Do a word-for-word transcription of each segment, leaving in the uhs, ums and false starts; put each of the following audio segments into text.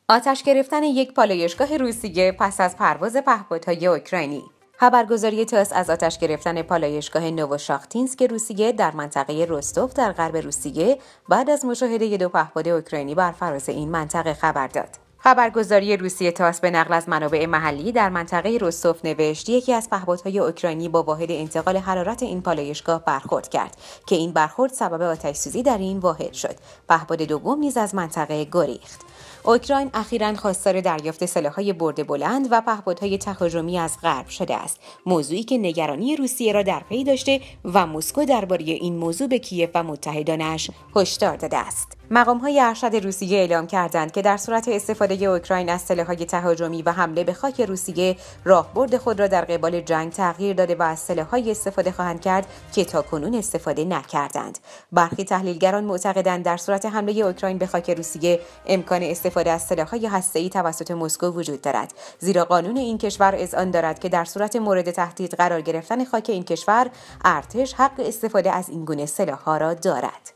آتش گرفتن یک پالایشگاه روسیه پس از پرواز پهپادهای اوکراینی. خبرگزاری تاس از آتش گرفتن پالایشگاه نووشاختینسک روسیه در منطقه رستوف در غرب روسیه بعد از مشاهده دو پهپاد اوکراینی بر فراز این منطقه خبر داد. خبرگزاری روسیه تاس به نقل از منابع محلی در منطقه رستوف نوشت یکی از پهپادهای اوکراینی با واحد انتقال حرارت این پالایشگاه برخورد کرد که این برخورد سبب آتش‌سوزی در این واحد شد. پهپاد دوم نیز از منطقه گریخت. اوکراین اخیراً خواستار دریافت سلاح‌های برد بلند و پهپادهای تهاجمی از غرب شده است، موضوعی که نگرانی روسیه را در پی داشته و مسکو درباره این موضوع به کیف و متحدانش هشدار داده است. مقام‌های ارشد روسیه اعلام کردند که در صورت استفاده اوکراین از سلاح‌های تهاجمی و حمله به خاک روسیه، راهبرد خود را در قبال جنگ تغییر داده و از سلاح‌های استفاده خواهند کرد که تاکنون استفاده نکردند. برخی تحلیلگران معتقدند در صورت حمله اوکراین به خاک روسیه، امکان استفاده از سلاح‌های هسته‌ای توسط مسکو وجود دارد، زیرا قانون این کشور اذعان دارد که در صورت مورد تهدید قرار گرفتن خاک این کشور، ارتش حق استفاده از این گونه سلاح‌ها را دارد.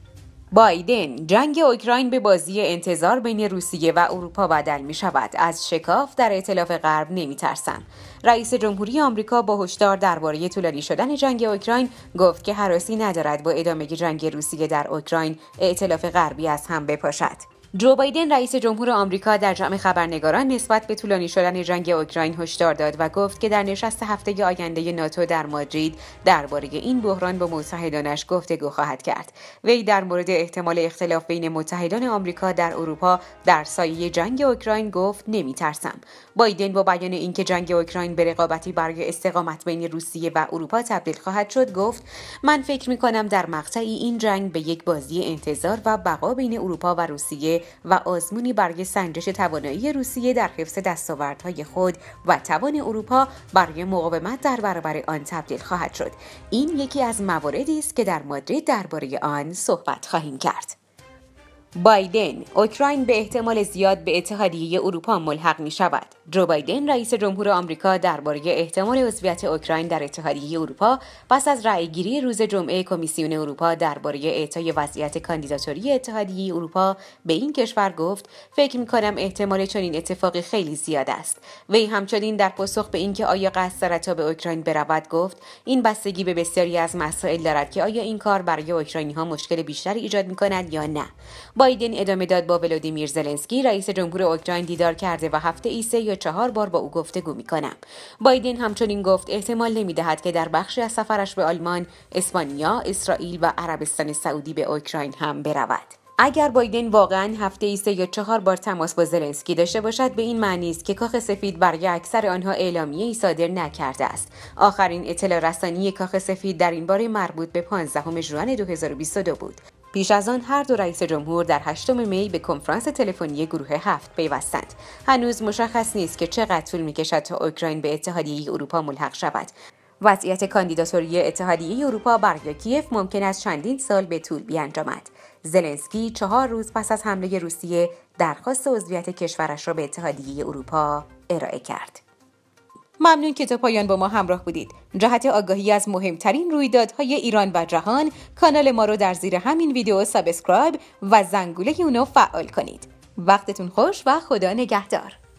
بایدن: جنگ اوکراین به بازی انتظار بین روسیه و اروپا بدل می شود. از شکاف در ائتلاف غرب نمی ترسم. رئیس جمهوری آمریکا با هشدار درباره طولانی شدن جنگ اوکراین گفت که هراسی ندارد با ادامه جنگ روسیه در اوکراین ائتلاف غربی از هم بپاشد. جو بایدن رئیس جمهور آمریکا در جمع خبرنگاران نسبت به طولانی شدن جنگ اوکراین هشدار داد و گفت که در نشست هفته آینده ناتو در مادرید درباره این بحران با متحدانش گفتگو خواهد کرد. وی در مورد احتمال اختلاف بین متحدان آمریکا در اروپا در سایه جنگ اوکراین گفت نمی‌ترسم. بایدن با بیان اینکه جنگ اوکراین به رقابتی برای استقامت بین روسیه و اروپا تبدیل خواهد شد گفت: من فکر می‌کنم در مقطعی این جنگ به یک بازی انتظار و بقا بین اروپا و روسیه و آزمونی برای سنجش توانایی روسیه در حفظ دستاوردهای خود و توان اروپا برای مقاومت در برابر آن تبدیل خواهد شد. این یکی از مواردی است که در مادرید درباره آن صحبت خواهیم کرد. بایدن: اوکراین به احتمال زیاد به اتحادیه اروپا ملحق می شود. جو بایدن رئیس جمهور آمریکا درباره احتمال عضویت اوکراین در اتحادیه اروپا پس از رأیگیری روز جمعه کمیسیون اروپا درباره اعطای وضعیت کاندیداتوری اتحادیه اروپا به این کشور گفت: فکر می کنم احتمال چنین اتفاقی خیلی زیاد است. وی همچنین در پاسخ به اینکه آیا قصد دارد تا به اوکراین برود گفت: این بستگی به بسیاری از مسائل دارد که آیا این کار برای اوکراینی‌ها مشکل بیشتری ایجاد می کند یا نه. بایدن ادامه داد با ولودیمیر زلنسکی رئیس جمهور اوکراین دیدار کرده و هفته ای سه یا چهار بار با او گفتگو می‌کنم. بایدن همچنین گفت احتمال نمی‌دهد که در بخشی از سفرش به آلمان، اسپانیا، اسرائیل و عربستان سعودی به اوکراین هم برود. اگر بایدن واقعاً هفته ای سه یا چهار بار تماس با زلنسکی داشته باشد، به این معنی است که کاخ سفید برای اکثر آنها اعلامیه‌ای صادر نکرده است. آخرین اطلاع رسانی کاخ سفید در این باره مربوط به پانزدهم ژوئن دو هزار و بیست و دو بود. پیش از آن هر دو رئیس جمهور در هشتم می به کنفرانس تلفنی گروه هفت پیوستند. هنوز مشخص نیست که چقدر طول می‌کشد تا اوکراین به اتحادیه اروپا ملحق شود. وضعیت کاندیداتوری اتحادیه اروپا برای کیف ممکن است چندین سال به طول بیانجامد. زلنسکی چهار روز پس از حمله روسیه درخواست عضویت کشورش را به اتحادیه اروپا ارائه کرد. ممنون که تا پایان با ما همراه بودید. جهت آگاهی از مهمترین رویدادهای ایران و جهان، کانال ما رو در زیر همین ویدیو سابسکرایب و زنگوله اونو فعال کنید. وقتتون خوش و خدا نگهدار.